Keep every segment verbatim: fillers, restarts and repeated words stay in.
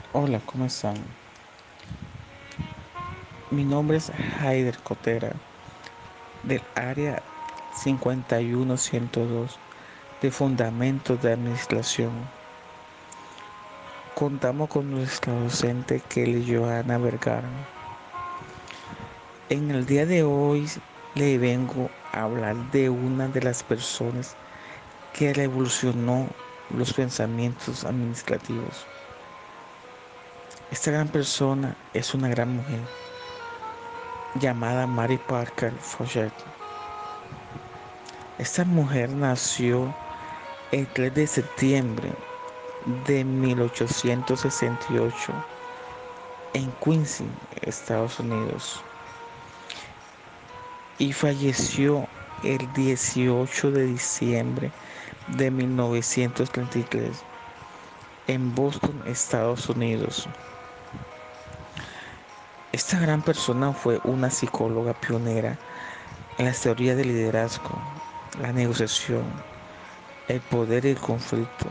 Hola, ¿cómo están? Mi nombre es Haider Cotera, del área cincuenta y uno ciento dos de Fundamentos de Administración. Contamos con nuestra docente Kelly Johanna Vergara. En el día de hoy le vengo a hablar de una de las personas que revolucionó los pensamientos administrativos. Esta gran persona es una gran mujer llamada Mary Parker Follett. Esta mujer nació el tres de septiembre de mil ochocientos sesenta y ocho en Quincy, Estados Unidos, y falleció el dieciocho de diciembre de mil novecientos treinta y tres en Boston, Estados Unidos. Esta gran persona fue una psicóloga pionera en las teorías del liderazgo, la negociación, el poder y el conflicto.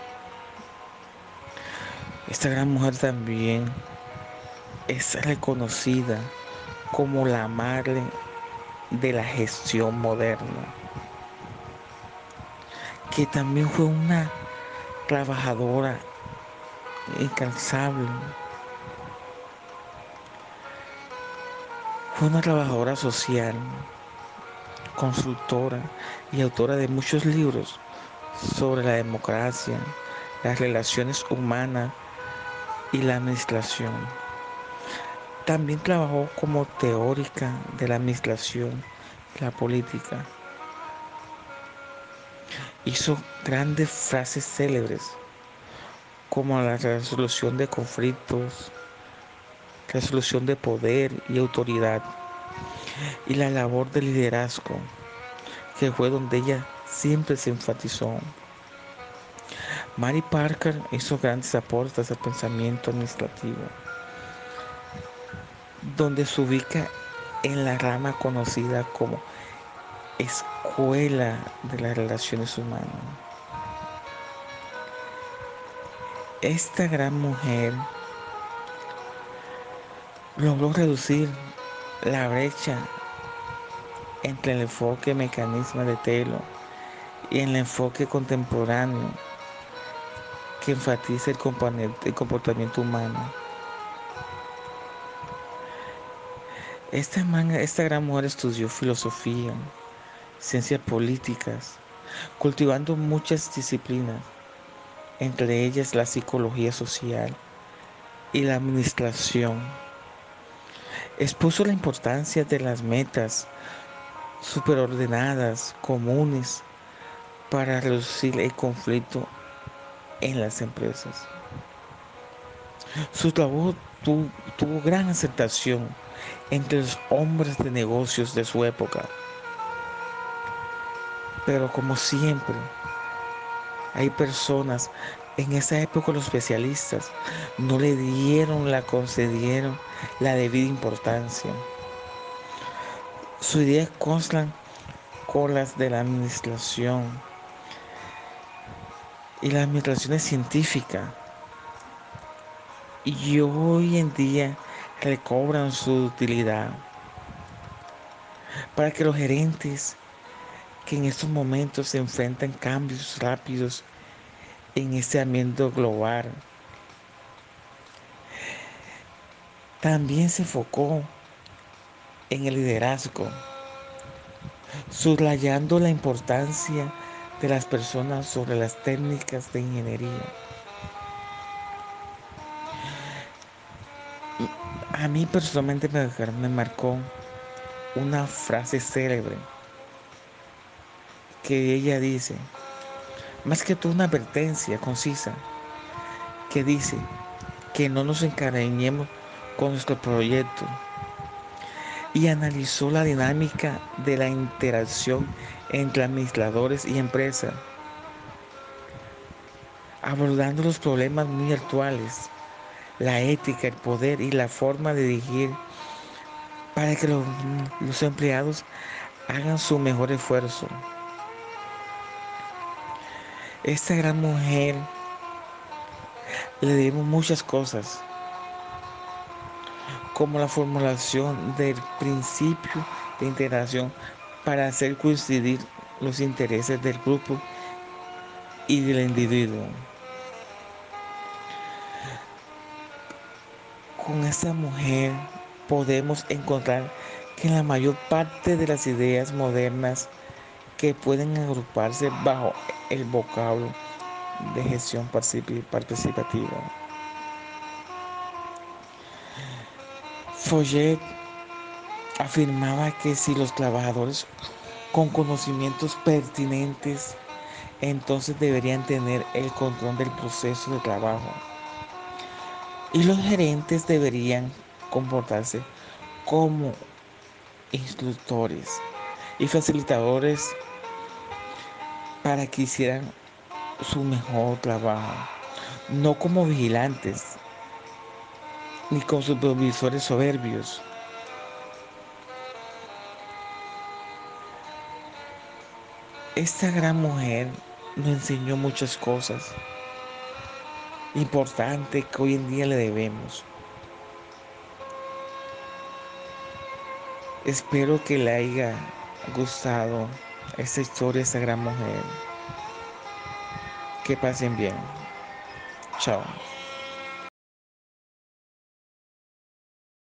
Esta gran mujer también es reconocida como la madre de la gestión moderna, que también fue una trabajadora incansable, fue una trabajadora social, consultora y autora de muchos libros sobre la democracia, las relaciones humanas y la administración. También trabajó como teórica de la administración y la política. Hizo grandes frases célebres como la resolución de conflictos, resolución de poder y autoridad, y la labor de liderazgo, que fue donde ella siempre se enfatizó. Mary Parker hizo grandes aportes al pensamiento administrativo, donde se ubica en la rama conocida como Escuela de las Relaciones Humanas. Esta gran mujer logró reducir la brecha entre el enfoque mecanismo de Taylor y el enfoque contemporáneo que enfatiza el comportamiento humano. Esta, man, esta gran mujer estudió filosofía, ciencias políticas, cultivando muchas disciplinas, entre ellas la psicología social y la administración. Expuso la importancia de las metas superordenadas, comunes, para reducir el conflicto en las empresas. Su trabajo tu, tuvo gran aceptación entre los hombres de negocios de su época, pero como siempre, hay personas, en esa época los especialistas no le dieron, la concedieron la debida importancia. Sus ideas constan con las de la administración, y la administración es científica, y hoy en día recobran su utilidad para que los gerentes que en estos momentos se enfrentan cambios rápidos en este ambiente global, también se enfocó en el liderazgo, subrayando la importancia de las personas sobre las técnicas de ingeniería. A mí personalmente me, me marcó una frase célebre que ella dice, más que todo una advertencia concisa, que dice que no nos encariñemos con nuestro proyecto, y analizó la dinámica de la interacción entre administradores y empresas, abordando los problemas muy actuales, la ética, el poder y la forma de dirigir para que los, los empleados hagan su mejor esfuerzo. Esta gran mujer Le debemos muchas cosas, como la formulación del principio de integración para hacer coincidir los intereses del grupo y del individuo. Con esta mujer podemos encontrar que la mayor parte de las ideas modernas que pueden agruparse bajo el vocablo de gestión participativa. Follett afirmaba que si los trabajadores con conocimientos pertinentes entonces deberían tener el control del proceso de trabajo y los gerentes deberían comportarse como instructores y facilitadores para que hicieran su mejor trabajo, no como vigilantes ni como supervisores soberbios. Esta gran mujer nos enseñó muchas cosas importantes que hoy en día le debemos. Espero que le haya gustado esta historia de esta gran mujer. Que pasen bien. Chao.